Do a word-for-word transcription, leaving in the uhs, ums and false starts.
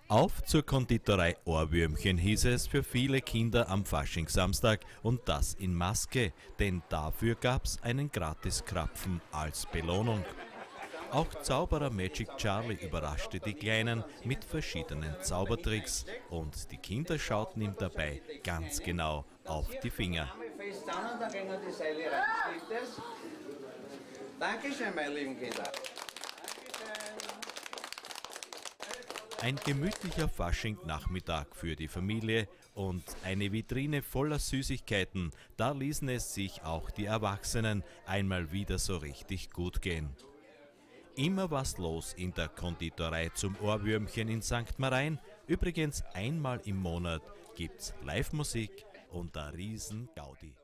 Auf zur Konditorei Ohrwürmchen hieß es für viele Kinder am Faschingssamstag und das in Maske, denn dafür gab's einen Gratis-Krapfen als Belohnung. Auch Zauberer Magic Charlie überraschte die Kleinen mit verschiedenen Zaubertricks und die Kinder schauten ihm dabei ganz genau auf die Finger. Dankeschön, meine lieben Kinder. Ein gemütlicher Fasching-Nachmittag für die Familie und eine Vitrine voller Süßigkeiten, da ließen es sich auch die Erwachsenen einmal wieder so richtig gut gehen. Immer was los in der Konditorei zum Ohrwürmchen in Sankt Marein. Übrigens einmal im Monat gibt's Live-Musik und eine riesen Gaudi.